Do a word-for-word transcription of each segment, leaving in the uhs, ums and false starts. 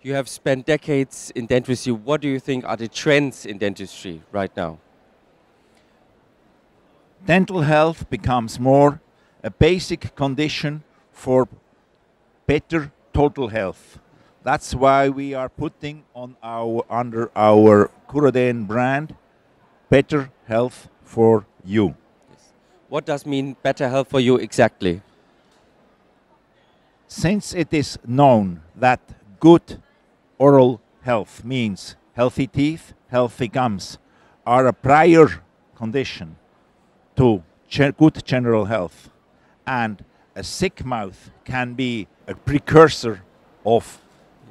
You have spent decades in dentistry. What do you think are the trends in dentistry right now? Dental health becomes more a basic condition for better total health. That's why we are putting on our under our Curaden brand, better health for you. Yes. What does mean better health for you exactly? Since it is known that good oral health means healthy teeth, healthy gums, are a prior condition to ge- good general health, and a sick mouth can be a precursor of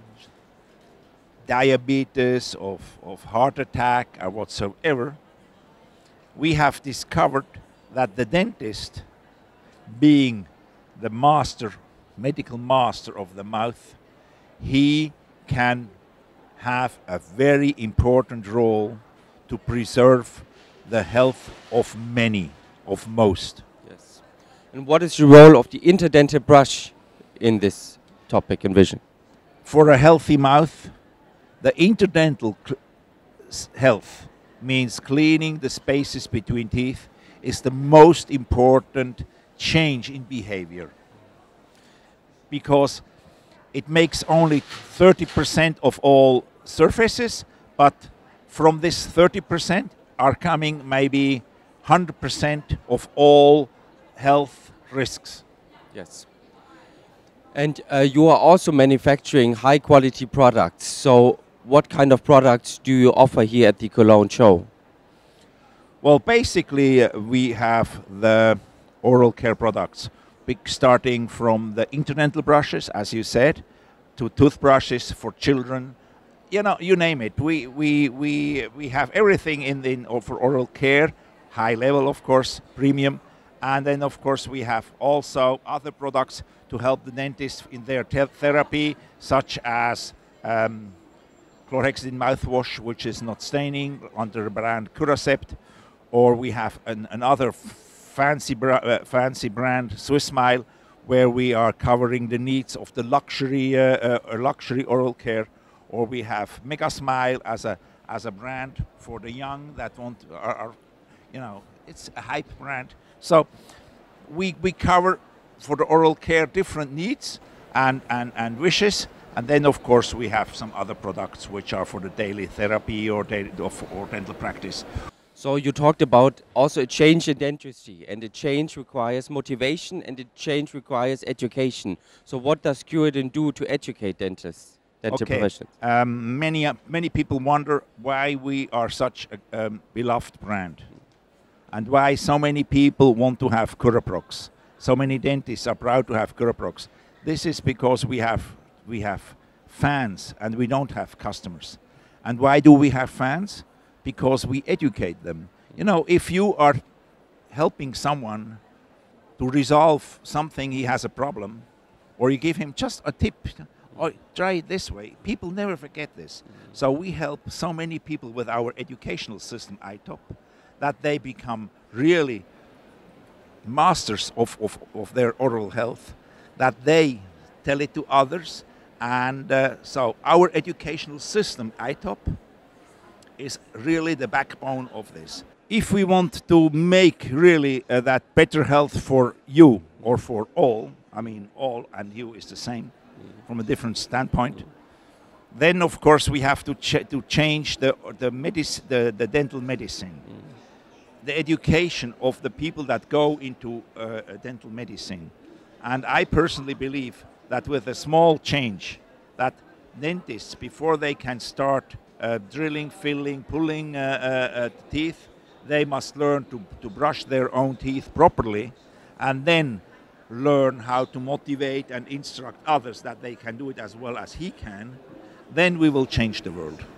diabetes, of, of heart attack, or whatsoever, we have discovered that the dentist, being the master, medical master of the mouth, he can have a very important role to preserve the health of many, of most. Yes. And what is the role of the interdental brush in this topic and vision? For a healthy mouth, the interdental cl- s- health means cleaning the spaces between teeth is the most important change in behavior, because it makes only thirty percent of all surfaces, but from this thirty percent are coming maybe one hundred percent of all health risks. Yes. And uh, you are also manufacturing high quality products. So what kind of products do you offer here at the Cologne show? Well, basically, uh, we have the oral care products, big, starting from the interdental brushes, as you said, to toothbrushes for children. You know, you name it. We we we we have everything in the in, for oral care, high level, of course, premium, and then of course we have also other products to help the dentist in their te- therapy, such as um, chlorhexidine mouthwash, which is not staining, under the brand Curacept, or we have an, another fancy bra- uh, fancy brand, Swiss Smile, where we are covering the needs of the luxury uh, uh, luxury oral care, or we have Mega Smile as a as a brand for the young that want are, are you know, it's a hype brand. So we we cover for the oral care different needs and and and wishes. And then, of course, we have some other products which are for the daily therapy or, daily, or, for, or dental practice. So you talked about also a change in dentistry, and a change requires motivation, and a change requires education. So what does Curaden do to educate dentists, dental Okay. professionals? Um, many uh, many people wonder why we are such a um, beloved brand, and why so many people want to have Curaprox. So many dentists are proud to have Curaprox. This is because we have we have fans and we don't have customers. And why do we have fans? Because we educate them. You know, if you are helping someone to resolve something, he has a problem, or you give him just a tip, or try it this way, people never forget this. So we help so many people with our educational system, I T O P, that they become really masters of, of, of their oral health, that they tell it to others. And uh, so our educational system, I T O P, is really the backbone of this. If we want to make really uh, that better health for you or for all, I mean all and you is the same from a different standpoint, then of course we have to ch- to change the the, medic- the the dental medicine, the education of the people that go into uh, dental medicine. And I personally believe that with a small change, that dentists, before they can start uh, drilling, filling, pulling uh, uh, uh, teeth, they must learn to, to brush their own teeth properly, and then learn how to motivate and instruct others that they can do it as well as he can. Then we will change the world.